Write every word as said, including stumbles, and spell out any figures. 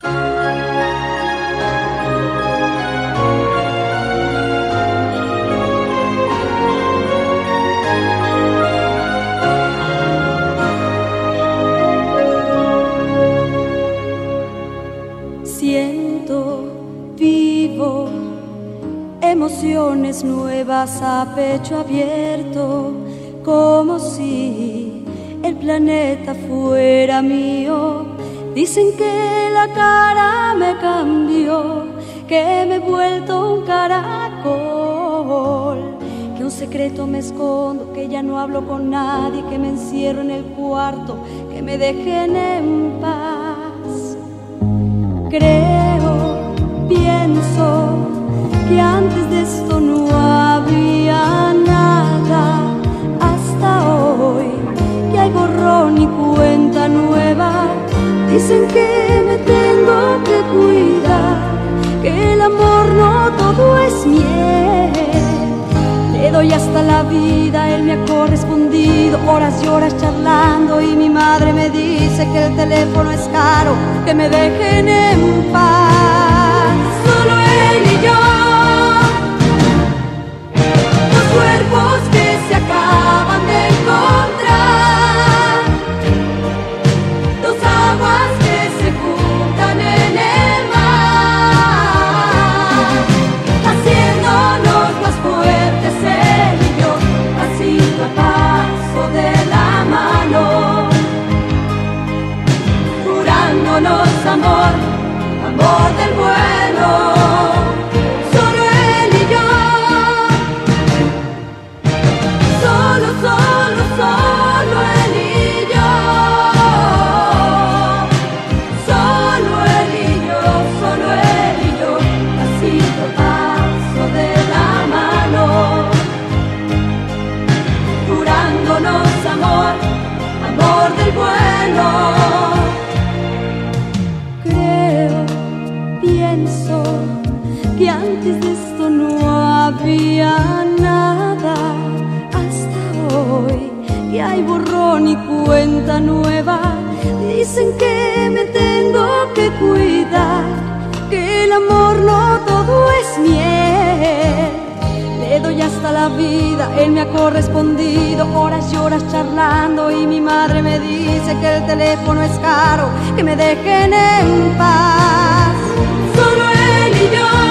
Emociones nuevas a pecho abierto, como si el planeta fuera mío. Dicen que la cara me cambió, que me he vuelto un caracol, que un secreto me escondo, que ya no hablo con nadie, que me encierro en el cuarto, que me dejen en paz. Creo, pienso que antes de esto no había nada, hasta hoy que hay borrón y cuenta nueva. Dicen que me tengo que cuidar, que el amor no todo es miel. Le doy hasta la vida, él me ha correspondido, horas y horas charlando, y mi madre me dice que el teléfono es caro, que me dejen en paz. Solo él y yo, cuerpos que se acaban de encontrar, dos aguas que se juntan en el mar, haciéndonos más fuertes él y yo, pasito a paso de la mano, jurándonos amor, amor del bueno. Bueno, creo, pienso que antes de esto no había nada, hasta hoy que hay borrón y cuenta nueva. Dicen que me tengo que cuidar, que el amor no todo es miel. Le doy hasta la vida, él me ha correspondido, horas y horas charlando, y mi madre me dice que el teléfono es caro, que me dejen en paz. Solo él y yo.